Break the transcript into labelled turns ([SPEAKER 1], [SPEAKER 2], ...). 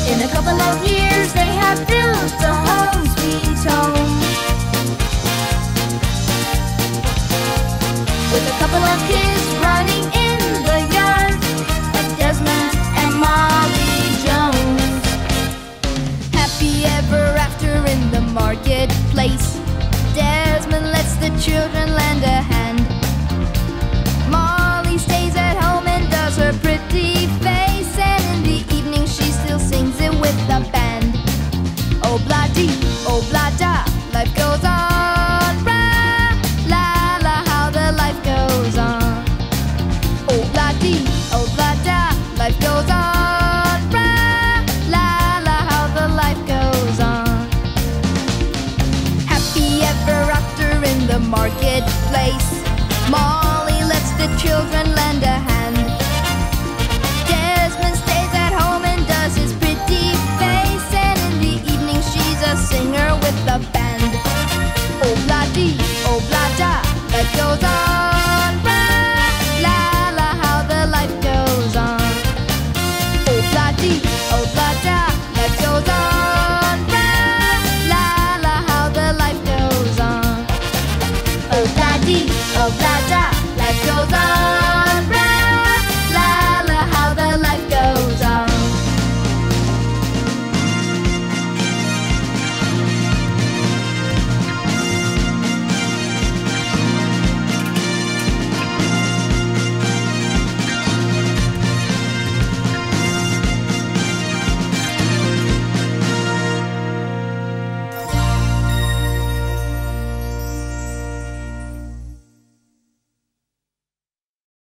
[SPEAKER 1] In a couple of years they have built a home sweet home, with a couple of kids running in the yard, like Desmond and Molly Jones. Happy ever after in the marketplace, Desmond lets the children laugh